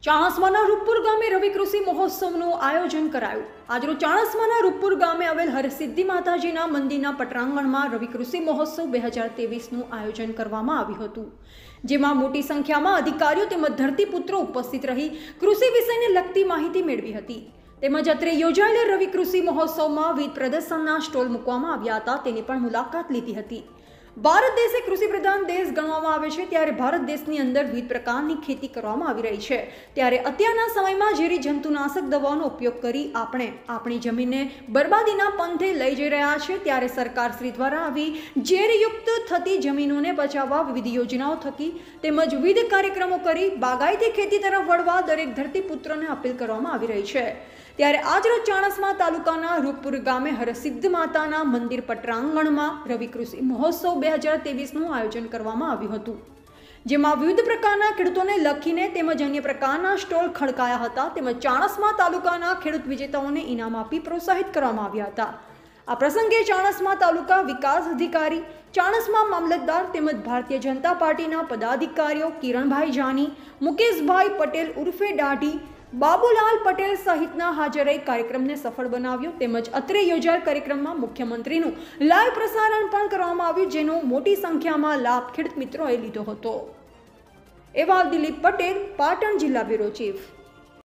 ચાણસ્માના રૂપપુર ગામે રવિ કૃષિ મહોત્સવનું આયોજન કરાયું। આજરોજ ચાણસ્માના રૂપપુર ગામે આવેલ હરસિદ્ધિ માતાજીના મંદિરના પટાંગણમાં રવિ કૃષિ મહોત્સવ 2023નું આયોજન કરવામાં આવ્યું હતું, જેમાં મોટી સંખ્યામાં અધિકારીઓ તેમજ ધરતીપુત્રો ઉપસ્થિત રહી કૃષિ વિષયને લગતી માહિતી મેળવી હતી। તેમજ અત્રે યોજાયેલા રવિ કૃષિ મહોત્સવમાં વિવિધ પ્રદર્શનના સ્ટોલ મૂકવામાં આવ્યા હતા, તેની પણ મુલાકાત લીધી હતી। ભારત દેશ એક કૃષિ પ્રધાન દેશ ગણવામાં આવે છે, ત્યારે ભારત દેશની અંદર વિવિધ પ્રકારની ખેતી કરવામાં આવી રહી છે। ત્યારે અત્યારના સમયમાં ઝેરી જંતુનાશક દવાઓનો ઉપયોગ કરી આપણે આપણી જમીનને બરબાદીના પંથે લઈ જઈ રહ્યા છે। ત્યારે સરકારશ્રી દ્વારા આવી ઝેરયુક્ત થતી જમીનોને બચાવવા વિવિધ યોજનાઓ થકી તેમજ વિવિધ કાર્યક્રમો કરી બાગાયતી ખેતી તરફ વળવા દરેક ધરતીપુત્રોને અપીલ કરવામાં આવી રહી છે। ત્યારે આજરોજ ચાણસ્મા તાલુકાના રૂપપુર ગામે હરસિદ્ધ માતાના મંદિર પટાંગણમાં રવિ કૃષિ મહોત્સવ 2023નું આયોજન કરવામાં આવ્યું હતું, જેમાં વિવિધ પ્રકારના ખેડૂતોને લખીને તેમજ અન્ય પ્રકારના સ્ટોલ ખડકાયા હતા। તેમજ ચાણસ્મા તાલુકાના ખેડૂત વિજેતાઓને ઇનામ આપી પ્રોત્સાહિત કરવામાં આવ્યા હતા। આ પ્રસંગે ચાણસ્મા તાલુકા વિકાસ અધિકારી, ચાણસ્મા મામલતદાર તેમજ ભારતીય જનતા પાર્ટીના પદાધિકારીઓ કિરણભાઈ જાની, મુકેશભાઈ પટેલ ઉર્ફે દાઢી, બાબુલાલ પટેલ સહિતના હાજર રહી કાર્યક્રમને સફળ બનાવ્યો। તેમજ અત્રે યોજાયેલ કાર્યક્રમમાં મુખ્યમંત્રીનું લાઈવ પ્રસારણ પણ કરવામાં આવ્યું, જેનો મોટી સંખ્યામાં લાભ ખેડૂત મિત્રોએ લીધો હતો। એવા દિલીપ પટેલ, પાટણ જિલ્લા બ્યુરો ચીફ।